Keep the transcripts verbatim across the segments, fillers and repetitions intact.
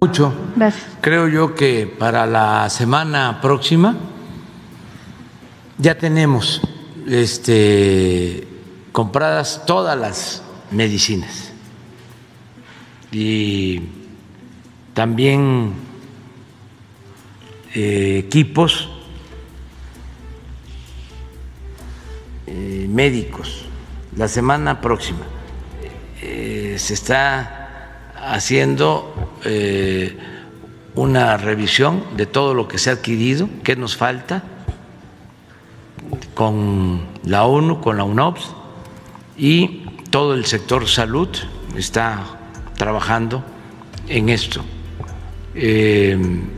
Mucho. Gracias. Creo yo que para la semana próxima ya tenemos este, compradas todas las medicinas y también eh, equipos eh, médicos. La semana próxima eh, se está haciendo eh, una revisión de todo lo que se ha adquirido, qué nos falta, con la ONU, con la UNOPS, y todo el sector salud está trabajando en esto. Eh,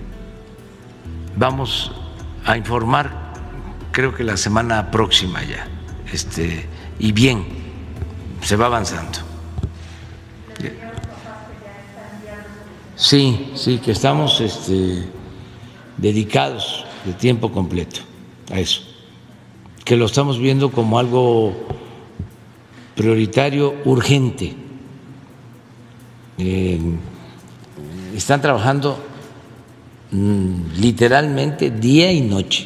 vamos a informar, creo que la semana próxima ya, este, y bien, se va avanzando. Sí, sí, que estamos este, dedicados de tiempo completo a eso, que lo estamos viendo como algo prioritario, urgente. Eh, están trabajando mm, literalmente día y noche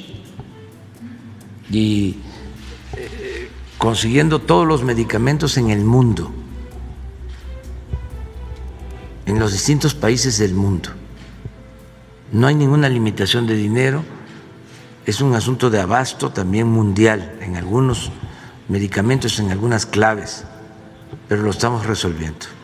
y eh, consiguiendo todos los medicamentos en el mundo, en los distintos países del mundo. No hay ninguna limitación de dinero, es un asunto de abasto también mundial en algunos medicamentos, en algunas claves, pero lo estamos resolviendo.